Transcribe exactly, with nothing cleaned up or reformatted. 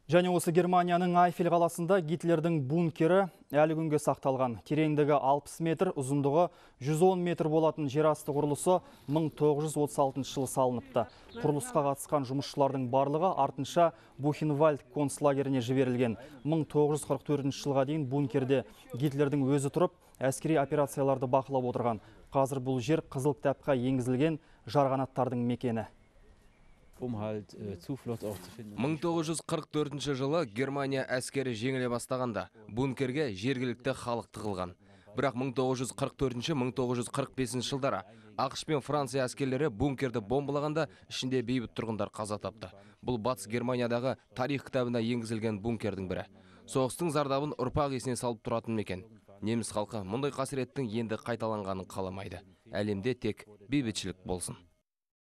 Және осы Германияның Айфель қаласында Гитлердің бункері әлі күнге сақталған. Тереңдігі алпыс метр, ұзындығы жүз он метр болатын жерасты құрылысы мың тоғыз жүз отыз алтыншы жылы салыныпты. Құрылысқа қатысқан жұмысшылардың барлығы артынша Бухенвальд концлагеріне жіберілген. мың тоғыз жүз қырық төртінші жылға дейін бункерде Гитлердің өзі тұрып, әскери операцияларды бақылап отырған. Қазір бұл жер қызыл кітапқа енгізілген жарғанаттардың мекені. мың тоғыз жүз қырық төртінші жылы Германия әскері жеңіле бастағанда бункерге жергілікті халық тығылған. Бірақ мың тоғыз жүз қырық төртінші - мың тоғыз жүз қырық бесінші жылдары ақш пен Франция әскерлері бункерді бомбалағанда ішінде бейбіт тұрғындар қаза тапты. Бұл батыс Германиядағы тарих кітабына енгізілген бункердің бірі. Соғыстың зардабын ұрпақ есіне салып тұратын мекен. Неміс халқы мұндай қасіреттің енді қайталанғанын қаламайды. Әлемде тек бейбітшілік болсын.